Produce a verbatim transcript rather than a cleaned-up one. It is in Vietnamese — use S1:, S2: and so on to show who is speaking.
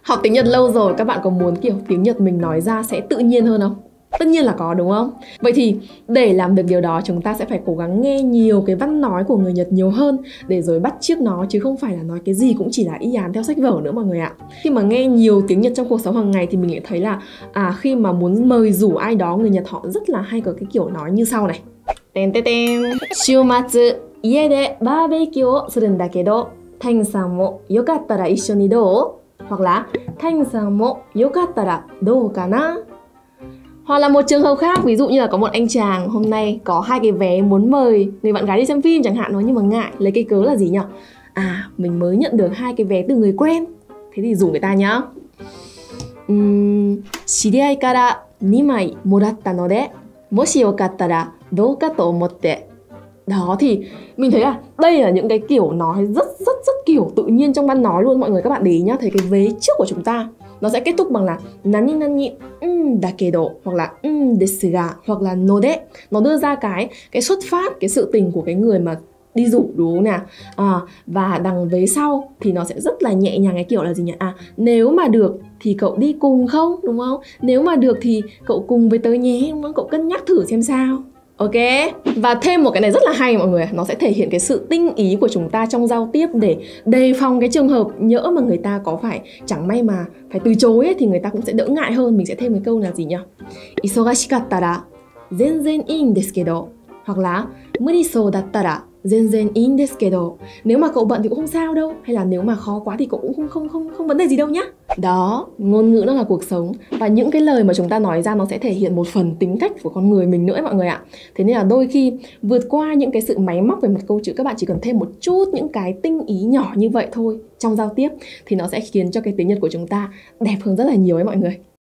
S1: Học tiếng Nhật lâu rồi, các bạn có muốn kiểu tiếng Nhật mình nói ra sẽ tự nhiên hơn không? Tất nhiên là có, đúng không? Vậy thì để làm được điều đó, chúng ta sẽ phải cố gắng nghe nhiều cái văn nói của người Nhật nhiều hơn để rồi bắt chước nó, chứ không phải là nói cái gì cũng chỉ là y án theo sách vở nữa mọi người ạ. Khi mà nghe nhiều tiếng Nhật trong cuộc sống hàng ngày thì mình lại thấy là à, khi mà muốn mời rủ ai đó, người Nhật họ rất là hay có cái kiểu nói như sau này. Ten ten ten. Shumatsu, ie de barbecue o suru n da kedo, Thanh-san mo yokattara issho ni dou? Hoặc là Thanh-san mo yokattara dou kana? Hoặc là một trường hợp khác, ví dụ như là có một anh chàng hôm nay có hai cái vé muốn mời người bạn gái đi xem phim chẳng hạn, nhưng mà ngại, lấy cái cớ là gì nhỉ? À, mình mới nhận được hai cái vé từ người quen. Thế thì rủ người ta nhá. Uhm, Shiriai kara ni mai moratta node, moshi yokattara dou ka to omotte. Đó, thì mình thấy là đây là những cái kiểu nói rất rất rất kiểu tự nhiên trong văn nói luôn mọi người. Các bạn để ý nhá, thấy cái vế trước của chúng ta nó sẽ kết thúc bằng là nani nani um dakedo, hoặc là um desu ga, hoặc là node. Nó đưa ra cái cái xuất phát, cái sự tình của cái người mà đi rủ, đúng không nào? À, và đằng vế sau thì nó sẽ rất là nhẹ nhàng, cái kiểu là gì nhỉ? À, nếu mà được thì cậu đi cùng không, đúng không? Nếu mà được thì cậu cùng với tớ nhé, đúng không? Cậu cân nhắc thử xem sao. Ok, và thêm một cái này rất là hay mọi người, nó sẽ thể hiện cái sự tinh ý của chúng ta trong giao tiếp để đề phòng cái trường hợp nhỡ mà người ta có phải chẳng may mà phải từ chối ấy, thì người ta cũng sẽ đỡ ngại hơn. Mình sẽ thêm cái câu là gì nhỉ? Isogashikattara zenzen ii desu kedo, hoặc là murisou dattara zenzen ii desu kedo. Nếu mà cậu bận thì cũng không sao đâu, hay là nếu mà khó quá thì cậu cũng không không không không vấn đề gì đâu nhá. Đó, ngôn ngữ nó là cuộc sống, và những cái lời mà chúng ta nói ra nó sẽ thể hiện một phần tính cách của con người mình nữa ấy, mọi người ạ. Thế nên là đôi khi vượt qua những cái sự máy móc về mặt câu chữ, các bạn chỉ cần thêm một chút những cái tinh ý nhỏ như vậy thôi trong giao tiếp thì nó sẽ khiến cho cái tiếng Nhật của chúng ta đẹp hơn rất là nhiều ấy mọi người.